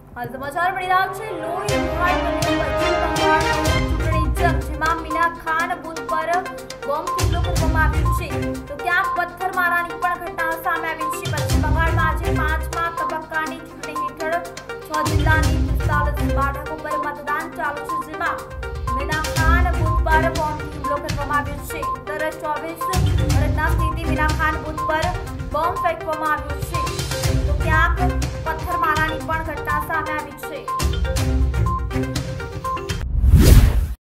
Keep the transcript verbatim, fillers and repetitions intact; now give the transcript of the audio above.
હાલ સમાચાર મળી રહ્યા છે લોહી લુહાણ બન્યું પશ્ચિમ બંગાળના ચૂંટણી જંગ, જેમાં મીના ખાન બૂથ પર બોમ્બથી હુમલો કરવામાં આવ્યો છે તો ક્યાંક પથ્થરમારાની પણ ઘટના સામે આવી છે। પશ્ચિમ બંગાળમાં આજે પાંચમા તબક્કાની ચૂંટણી હેઠળ છ જિલ્લાની પિસ્તાલીસ બેઠકો પર મતદાન ચાલુ છે, જેમાં મીના ખાન બૂથ પર બોમ્બથી હુમલો કરવામાં આવ્યો છે। ઉત્તર ચોવીસ ભારતના સ્થિતિ મીના ખાન બૂથ પર બોમ્બ ફેંકવામાં આવ્યો છે તો ક્યાંક પથ્થરમારાની પણ ઘટના સામે આવી છે।